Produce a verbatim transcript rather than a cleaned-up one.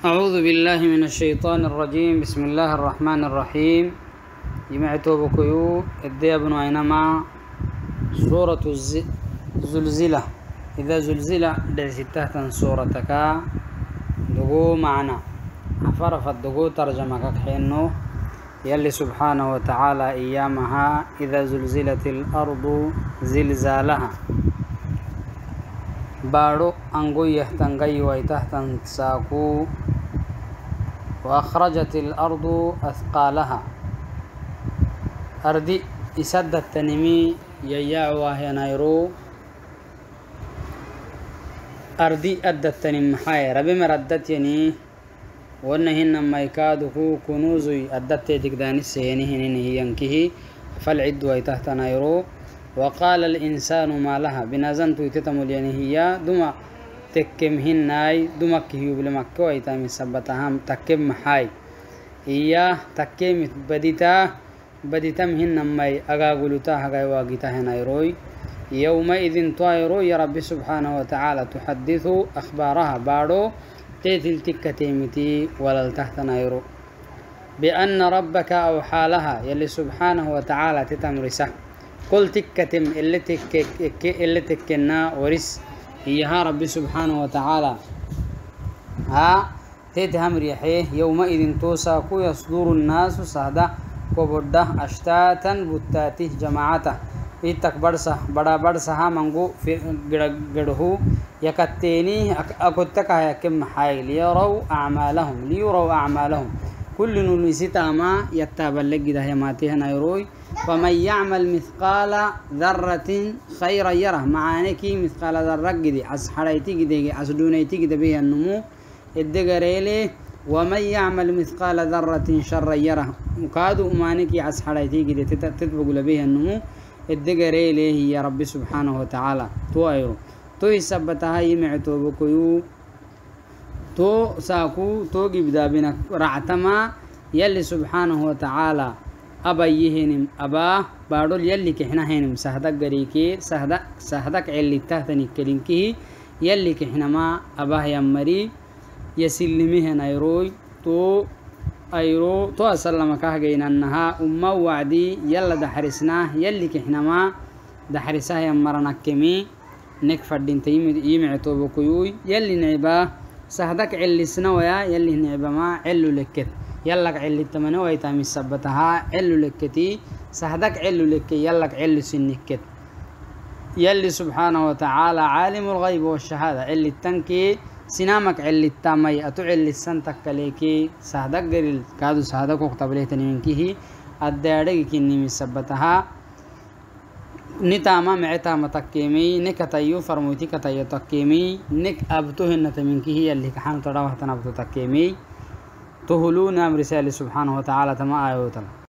أعوذ بالله من الشيطان الرجيم. بسم الله الرحمن الرحيم. جمعت بكيو الديابن أينما سورة الزلزلة إذا زلزل دعستها سورتك دقو معنا عفرفت دقو ترجمة كحينو يلي سبحانه وتعالى إيامها إذا زلزلت الأرض زلزالها بارو أنقو يهتنقي ويتهتن ساكو وأخرجت الأرض أثقالها أردي إسد التنمي يياع وهي نيرو أردي أدى التنم حي ربي مردت يني وأنهن ما يكادكو كنوزي أدت تقدان السيني هنين ينكه فالعد ويتهت نيرو وقال الإنسان ما لها بنازنتو يتتمل يعني هي دما تكم هناي دمك هيو بلمكة ويتامي سبتهم تكم محاي هي تكم بديتا بديتم هن ماي أغاقلتا هغاي واقتا هنايروي يومئذ طائرو يا رب سبحانه وتعالى تحدث أخبارها بارو تيتل تكتيمتي ولل تحت نايرو بأن ربك أوحى لها يلي سبحانه وتعالى تتمرسه قل تكتم اللي تك اللي تكنا ورس هي ها ربي سبحانه وتعالى ها تتهم ريحيه يومئذ توسا كو يصدر الناس سهدا كبرده أشتاتا بتاته جماعته إتك برسه بڑا برسه ها منغو في جرهو يكتيني أكتك هيكم حي ليروا أعمالهم ليروا أعمالهم كل نلسيتا ما يتابع لك ده يماتيه نيروي ومن يعمل مثقال ذرة خيرا يره معانيكي مثقال ذرة جدي عس حريتي جدي عس دونيتي جدي بها النمو الدجريلي ومن يعمل مثقال ذرة شرا يره مكادو مانيكي عس حريتي جدي تتبقى لبها النمو الدجريلي هي رب سبحانه وتعالى تو أيرو تو يثبتها يمعتو بكيو تو ساكو تو جبدا بنا رعتما يلي سبحانه وتعالى أبا يهنم أبا بارول يلي كحنا هنم سهدك جريكي سهدك سهدك علي تهتني كلينكي يلي كحنا ما أبا يمري يسلمه نيروي تو أيرو تو أسلم كهجين أنها أمة وعدي يلا دحرسنا يلي كحنا ما دحرسها يمرنا كمي نكفر دين تيم يمعتو بكيوي يلي نعباه سهدك علي سنويا يلي نعبا ما علو لكت يلك علي التمنى ويتامي السبتها علو لكتي سهدك علو لكي يلك علو سنكت يلي سبحانه وتعالى عالم الغيب والشهادة علي التنكي سنامك علي التامي أتعلي السنتك كليكي سهدك قريل كادو سهدك وقتب ليتني منكيه الدارك كني من سبتها نتاما معتا متكيمي نكتايو فرموتي كتايو تكيمي نك أبتوهن تمنكي هي اللي كحان تراوح تنبتو تكيمي تهلون أمر سالي سبحانه وتعالى تما آيوتنا